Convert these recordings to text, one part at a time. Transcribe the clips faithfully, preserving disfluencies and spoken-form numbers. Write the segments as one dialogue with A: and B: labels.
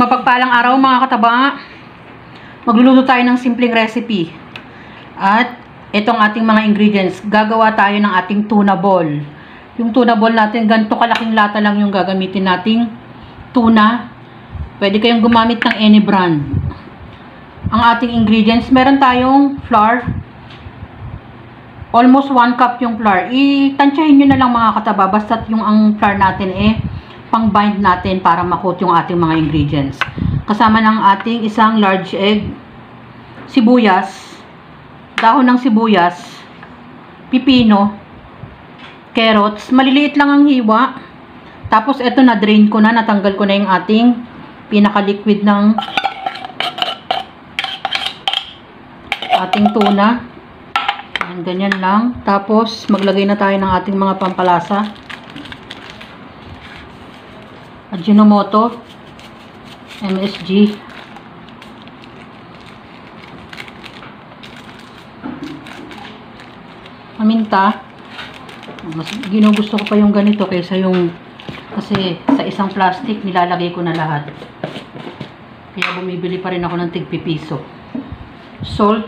A: Mapagpalang araw mga kataba. Magluluto tayo ng simpleng recipe. At itong ating mga ingredients. Gagawa tayo ng ating tuna ball. Yung tuna ball natin, ganito kalaking lata lang yung gagamitin nating tuna. Pwede kayong gumamit ng any brand. Ang ating ingredients, meron tayong flour. Almost one cup yung flour. I-tansyahin nyo na lang mga kataba. Basta't yung ang flour natin eh pang-bind natin para makot yung ating mga ingredients. Kasama ng ating isang large egg, sibuyas, dahon ng sibuyas, pipino, carrots, maliliit lang ang hiwa. Tapos ito na drain ko na, natanggal ko na yung ating pinaka-liquid ng ating tuna. Ayan, ganyan lang. Tapos maglagay na tayo ng ating mga pampalasa. Ajinomoto, M S G, paminta. Mas ginugusto ko pa yung ganito kaysa yung, kasi sa isang plastic nilalagay ko na lahat. Kaya bumibili pa rin ako ng tigpipiso. Salt,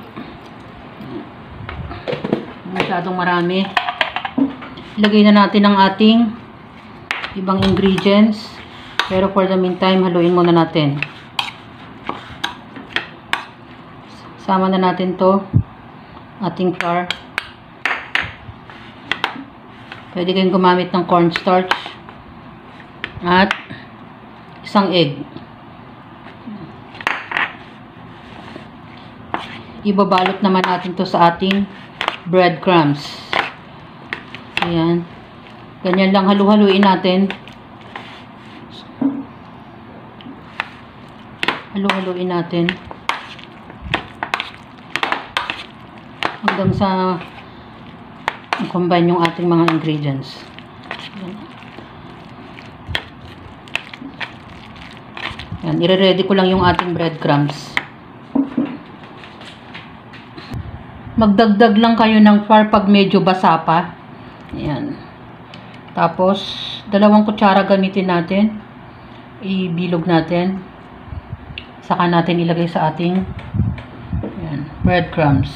A: masyadong marami. Ilagay na natin ang ating ibang ingredients. Pero for the meantime, haluin muna natin. Sama na natin to ating flour. Pwede kayong gumamit ng cornstarch at isang egg. Ibabalot naman natin to sa ating breadcrumbs. Ayan. Ganyan lang halu-haluin natin. Halu-haluin natin hanggang sa combine yung ating mga ingredients. Yan, ire-ready ko lang yung ating breadcrumbs. Magdagdag lang kayo ng flour pag medyo basa pa. Yan. Tapos dalawang kutsara gamitin natin. Ibilog natin. Saka natin ilagay sa ating yan, breadcrumbs.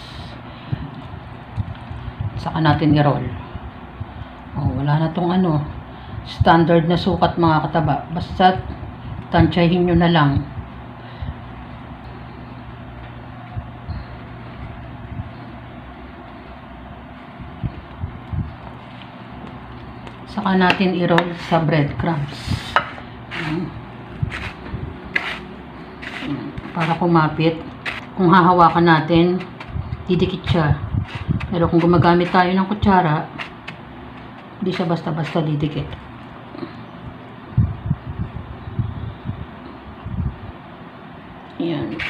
A: Saka natin i-roll. Oh, wala na tong ano, standard na sukat mga kataba. Basta tansyahin nyo na lang. Saka natin i-roll sa breadcrumbs. Yan. Para kumapit. Kung hahawakan natin, didikit siya. Pero kung gumagamit tayo ng kutsara, hindi siya basta-basta didikit. Yan.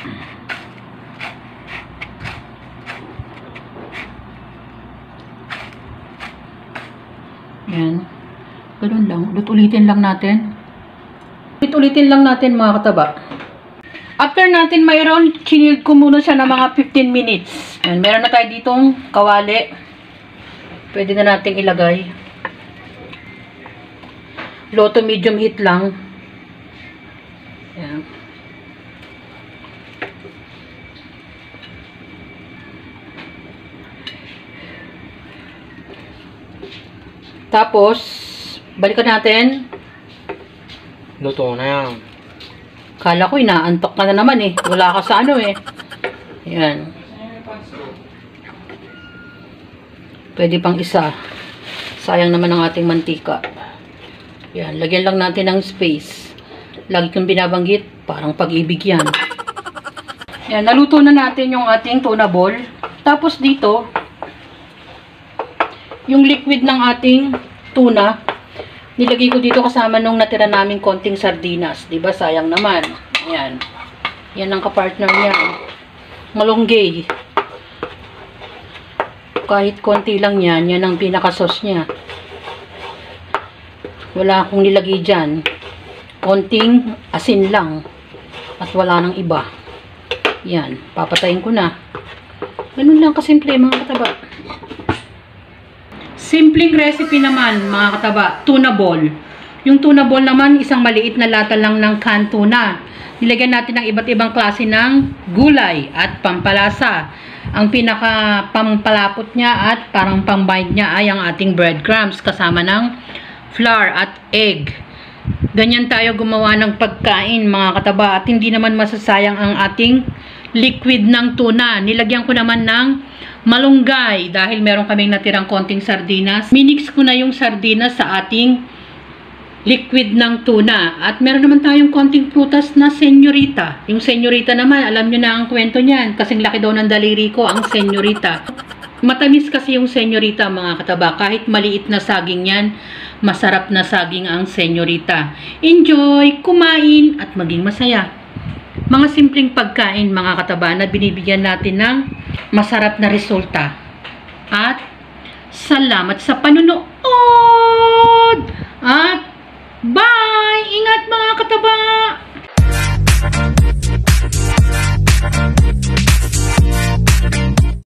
A: Yan. Ganun lang. Ulit-ulitin lang natin. Ulit-ulitin lang natin mga kataba. After natin mayroon, chinild ko muna siya ng mga fifteen minutes. Ayan, meron na tayo ditong kawali. Pwede na natin ilagay. Low to medium heat lang. Ayan. Tapos, balikan natin.
B: Luto na yan.
A: Kala ko inaantok ka na naman eh. Wala ka sa ano eh. Yan. Pwede pang isa. Sayang naman ang ating mantika. Yan. Lagyan lang natin ng space. Lagi kong binabanggit. Parang pag-ibig yan. Yan. Naluto na natin yung ating tuna ball. Tapos dito, yung liquid ng ating tuna, nilagay ko dito kasama nung natira naming konting sardinas. Diba? Sayang naman. Ayan. Yan ang kapartner niya. Malunggay. Kahit konti lang yan. Yan ang pinaka-sauce niya. Wala akong nilagay dyan. Konting asin lang. At wala nang iba. Yan. Papatayin ko na. Ganun lang kasimple mga kataba. Simpleng recipe naman mga kataba, tuna ball. Yung tuna ball naman, isang maliit na lata lang ng canned tuna. Nilagyan natin ng iba't ibang klase ng gulay at pampalasa. Ang pinaka pampalapot niya at parang pambind niya ay ang ating breadcrumbs kasama ng flour at egg. Ganyan tayo gumawa ng pagkain mga kataba, at hindi naman masasayang ang ating liquid ng tuna. Nilagyan ko naman ng malunggay dahil meron kaming natirang konting sardinas. Minix ko na yung sardinas sa ating liquid ng tuna. At meron naman tayong konting prutas na senyorita. Yung senyorita naman, alam nyo na ang kwento niyan. Kasing laki daw ng daliri ko ang senyorita. Matamis kasi yung senyorita mga kataba. Kahit maliit na saging yan, masarap na saging ang senyorita. Enjoy, kumain at maging masaya. Mga simpleng pagkain mga kataba na binibigyan natin ng masarap na resulta. At salamat sa panunood! At bye! Ingat mga kataba!